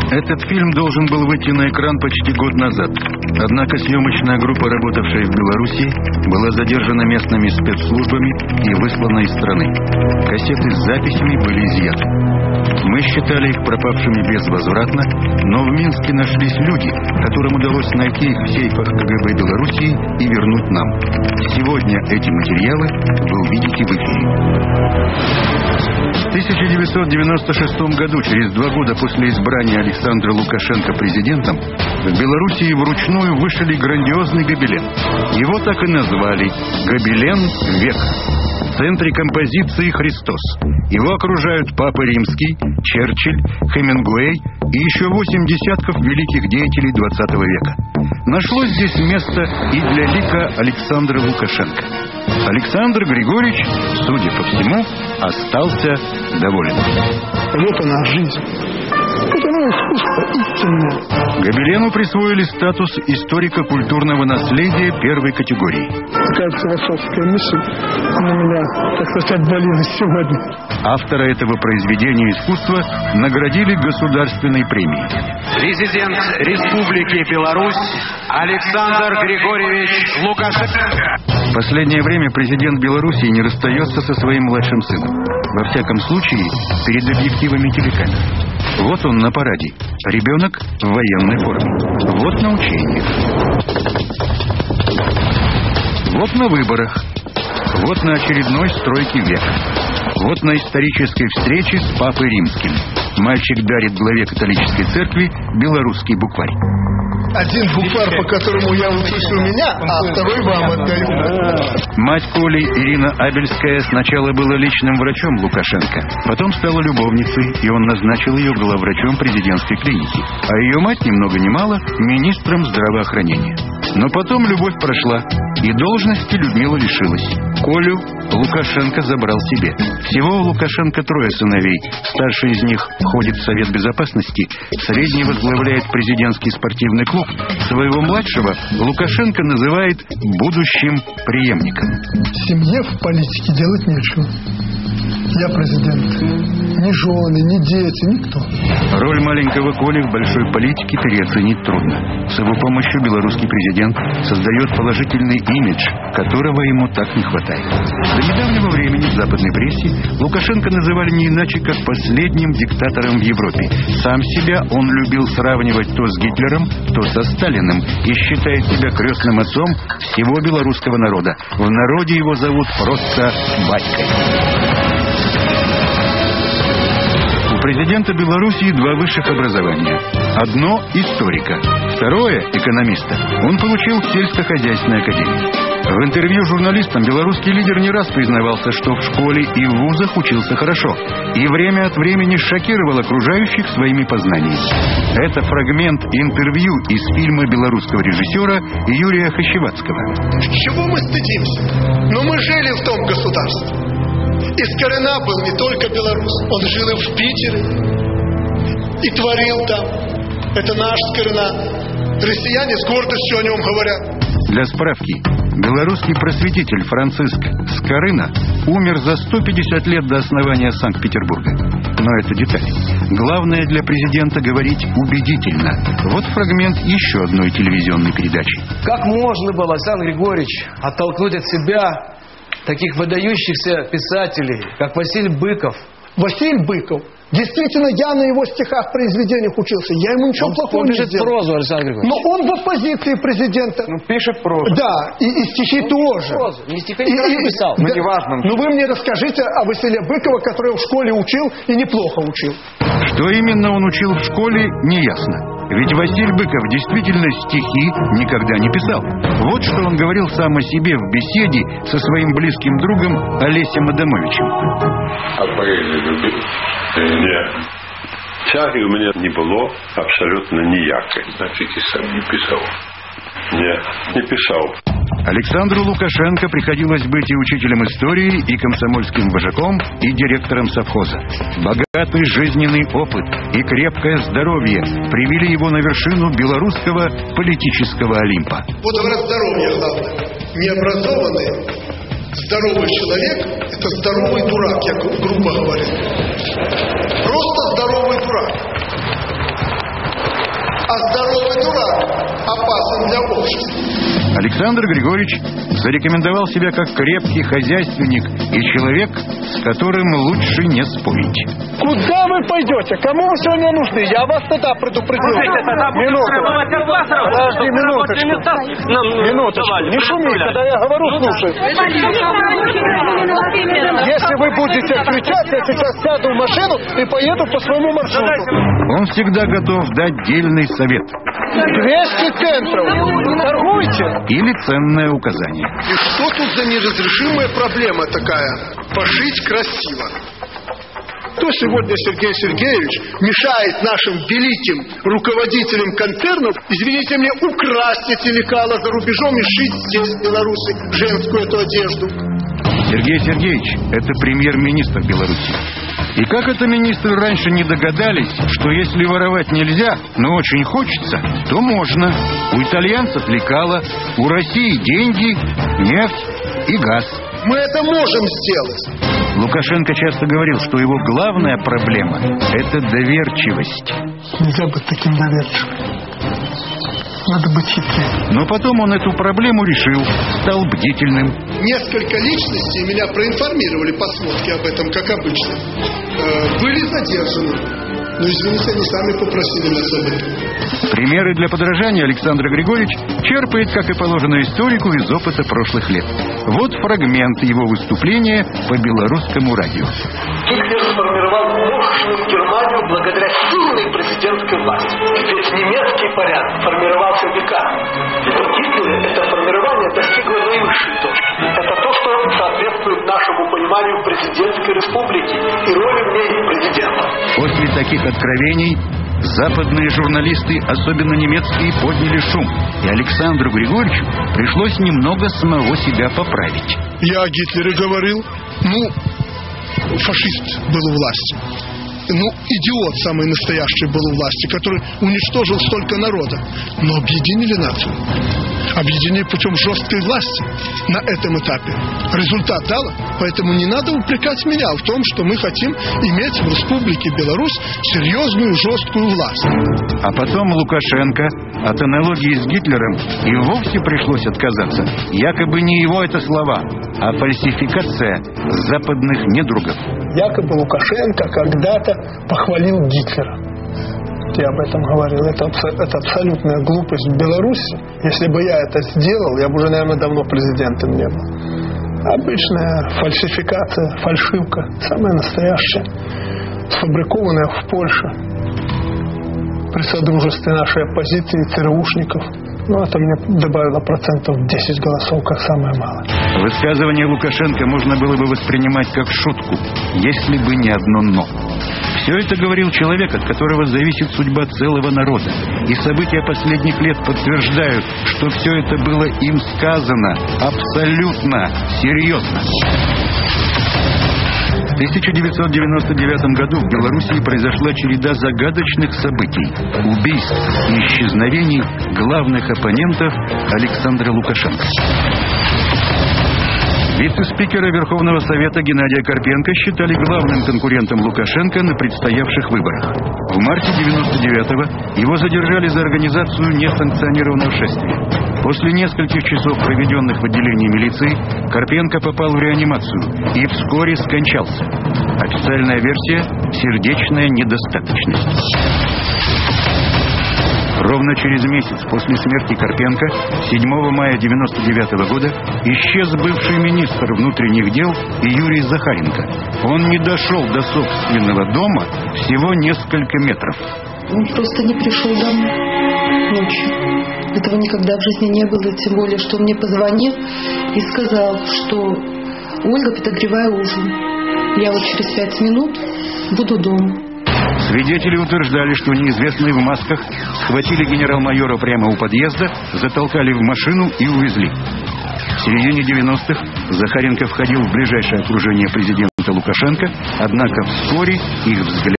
Этот фильм должен был выйти на экран почти год назад. Однако съемочная группа, работавшая в Беларуси, была задержана местными спецслужбами и выслана из страны. Кассеты с записями были изъяты. Мы считали их пропавшими безвозвратно, но в Минске нашлись люди, которым удалось найти их в сейфах КГБ Белоруссии и вернуть нам. Сегодня эти материалы вы увидите в эфире. В 1996 году, через 2 года после избрания Александра Лукашенко президентом, в Белоруссии вручную вышили грандиозный гобелен. Его так и назвали «Гобелен века». В центре композиции Христос. Его окружают Папа Римский, Черчилль, Хемингуэй и еще 8 десятков великих деятелей 20 века. Нашлось здесь место и для лика Александра Лукашенко. Александр Григорьевич, судя по всему, остался доволен. Вот она, жизнь. Вот оно искусство истинное. Гобелену присвоили статус историко-культурного наследия первой категории. Такая философская мысль на меня, так сказать, отвалилась сегодня. Автора этого произведения искусства наградили государственной премией. Президент Республики Беларусь Александр Григорьевич Лукашенко. В последнее время президент Беларуси не расстается со своим младшим сыном. Во всяком случае, перед объективами телекамер. Вот он на параде. Ребенок в военной форме. Вот на учениях. Вот на выборах. Вот на очередной стройке века. Вот на исторической встрече с Папой Римским. Мальчик дарит главе католической церкви белорусский букварь. Один букварь, по которому я учусь у меня, а второй вам отдаю. Мать Коли, Ирина Абельская, сначала была личным врачом Лукашенко. Потом стала любовницей, и он назначил ее главврачом президентской клиники. А ее мать, ни много ни мало, министром здравоохранения. Но потом любовь прошла, и должности Людмила лишилась. Колю Лукашенко забрал себе. Всего у Лукашенко 3 сыновей. Старший из них входит в Совет Безопасности, средний возглавляет президентский спортивный клуб. Своего младшего Лукашенко называет будущим преемником. Семье в политике делать нечего. Я президент. Ни жены, ни дети, никто. Роль маленького Коли в большой политике переоценить трудно. С его помощью белорусский президент создает положительный имидж, которого ему так не хватает. До недавнего времени в западной прессе Лукашенко называли не иначе, как последним диктатором в Европе. Сам себя он любил сравнивать то с Гитлером, то со Сталиным и считает себя крестным отцом всего белорусского народа. В народе его зовут просто батькой. У президента Белоруссии 2 высших образования. Одно – историка, второе – экономиста. Он получил в сельскохозяйственной академии. В интервью журналистам белорусский лидер не раз признавался, что в школе и в вузах учился хорошо. И время от времени шокировал окружающих своими познаниями. Это фрагмент интервью из фильма белорусского режиссера Юрия Хащевацкого. Чего мы стыдимся? Но мы жили в том государстве. И Скорина был не только белорус. Он жил и в Питере. И творил там. Это наш Скорина. Россияне с гордостью о нем говорят. Для справки, белорусский просветитель Франциск Скорина умер за 150 лет до основания Санкт-Петербурга. Но это детали. Главное для президента говорить убедительно. Вот фрагмент еще одной телевизионной передачи. Как можно было, Александр Григорьевич, оттолкнуть от себя таких выдающихся писателей, как Василий Быков? Василий Быков. Действительно, я на его стихах, произведениях учился. Я ему ничего плохого не сделал. Он пишет прозу, Александр Григорьевич. Но он в оппозиции президента. Ну, пишет прозу. Да, и стихи тоже. Прозу. Не стихи не писал. Ну, неважно. Ну, вы мне расскажите о Василии Быкове, который в школе учил и неплохо учил. Что именно он учил в школе, неясно. Ведь Василий Быков действительно стихи никогда не писал. Вот что он говорил сам о себе в беседе со своим близким другом Олесем Адамовичем. А поэзию любил? Нет. Тяги у меня не было абсолютно ніякої. Значит, и сам не писал? Нет, не писал. Александру Лукашенко приходилось быть и учителем истории, и комсомольским вожаком, и директором совхоза. Богатый жизненный опыт и крепкое здоровье привели его на вершину белорусского политического Олимпа. Вот говорят, здоровье главное. Необразованный, здоровый человек – это здоровый дурак, я грубо говоря. Просто здоровый дурак. Александр Григорьевич зарекомендовал себя как крепкий хозяйственник и человек, с которым лучше не спорить. Куда вы пойдете? Кому вы сегодня нужны? Я вас тогда предупредил. Подожди минуточку. Не шуми, когда я говорю, слушай. Если вы будете кричать, я сейчас сяду в машину и поеду по своему маршруту. Он всегда готов дать дельный совет. 200 центов. Торгуйте. Или ценное указание. И что тут за неразрешимая проблема такая? Пошить красиво. Кто сегодня, Сергей Сергеевич, мешает нашим великим руководителям концернов, извините мне, украсть эти лекала за рубежом и шить здесь, в Беларуси, женскую эту одежду? Сергей Сергеевич – это премьер-министр Беларуси. И как это министры раньше не догадались, что если воровать нельзя, но очень хочется, то можно. У итальянцев лекала, у России деньги, нефть и газ. Мы это можем сделать. Лукашенко часто говорил, что его главная проблема – это доверчивость. Нельзя быть таким доверчивым. Надо быть хитрее. Но потом он эту проблему решил, стал бдительным. Несколько личностей меня проинформировали по сводке об этом, как обычно. Были задержаны. Но, извините, они сами попросили нас об этом. Примеры для подражания Александр Григорьевич черпает, как и положено историку, из опыта прошлых лет. Вот фрагмент его выступления по белорусскому радио. Гитлер сформировал мощную Германию благодаря сильной президентской власти. Ведь немецкий порядок формировался веками. И у Гитлера это формирование достигло наивысшей точки. Это то, что соответствует нашему пониманию президентской республики и роли в ней президента. После таких откровений западные журналисты, особенно немецкие, подняли шум. И Александру Григорьевичу пришлось немного самого себя поправить. Я о Гитлере говорил. Фашист был у власти. Идиот самый настоящий был у власти, который уничтожил столько народа. Но объединили нацию. Объединили путем жесткой власти на этом этапе. Результат дало. Поэтому не надо упрекать меня в том, что мы хотим иметь в Республике Беларусь серьезную жесткую власть. А потом Лукашенко от аналогии с Гитлером и вовсе пришлось отказаться. Якобы не его это слова, а фальсификация западных недругов. Якобы Лукашенко когда-то похвалил Гитлера. Я об этом говорил. Это абсолютная глупость в Беларуси. Если бы я это сделал, я бы уже, наверное, давно президентом не был. Обычная фальсификация, фальшивка, самая настоящая, сфабрикованная в Польше при содружестве нашей оппозиции, ЦРУшников. Это мне добавило 10% голосов, как самое малое. Высказывание Лукашенко можно было бы воспринимать как шутку, если бы не одно «но». Все это говорил человек, от которого зависит судьба целого народа. И события последних лет подтверждают, что все это было им сказано абсолютно серьезно. В 1999 году в Белоруссии произошла череда загадочных событий, убийств и исчезновений главных оппонентов Александра Лукашенко. Вице-спикера Верховного Совета Геннадия Карпенко считали главным конкурентом Лукашенко на предстоявших выборах. В марте 1999-го его задержали за организацию несанкционированного шествия. После нескольких часов, проведенных в отделении милиции, Карпенко попал в реанимацию и вскоре скончался. Официальная версия – сердечная недостаточность. Ровно через месяц после смерти Карпенко, 7 мая 1999 года, исчез бывший министр внутренних дел Юрий Захаренко. Он не дошел до собственного дома всего несколько метров. Он просто не пришел домой ночью. Этого никогда в жизни не было, тем более, что он мне позвонил и сказал, что Ольга, подогревай ужин. Я вот через 5 минут буду дома. Свидетели утверждали, что неизвестные в масках схватили генерал-майора прямо у подъезда, затолкали в машину и увезли. В середине 90-х Захаренко входил в ближайшее окружение президента Лукашенко, однако вскоре их взгляд